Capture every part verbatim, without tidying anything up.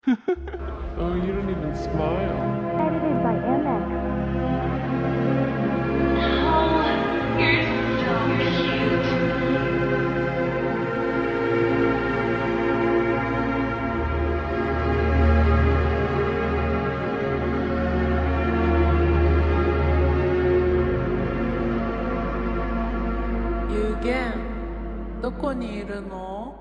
Oh, you don't even smile. Edited by M X. Oh, you're so cute. 유겐, どこにいるの?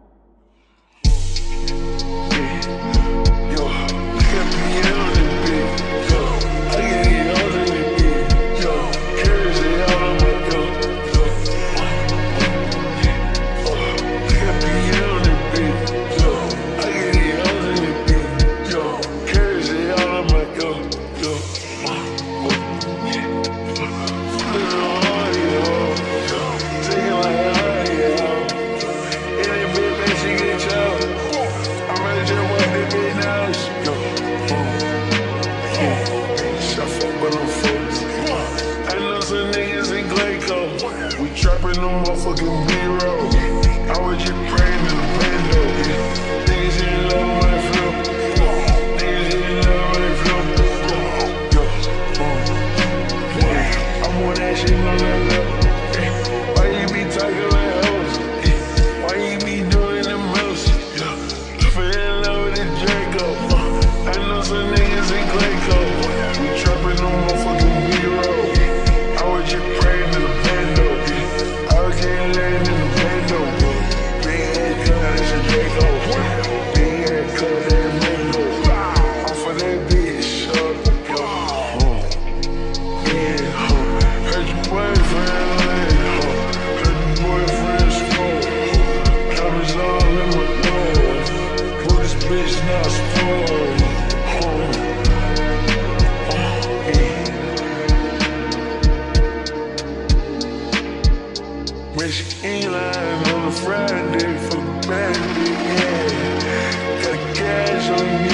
Trapping the motherfucking B-roll. I was just praying to the Bando. Niggas in love when they flip. Niggas in love when they flip. I'm on that shit on that level. Why you be talking like hoes? Why you be doing the most? Fell in love with the Draco. I know some niggas in Clayco. We trapping the motherfucking B-roll. I was just praying to the Bando. Can't land in the Bando. Big ass gun, it's a Draco. Big ass cut, that mango. Off of that bitch, up. Yeah, heard your boyfriend late. Heard your boyfriend smoke. Cameras all in my nose. Put this bitch not spoiled. Michigan line on a Friday for the band, yeah. Got cash on me.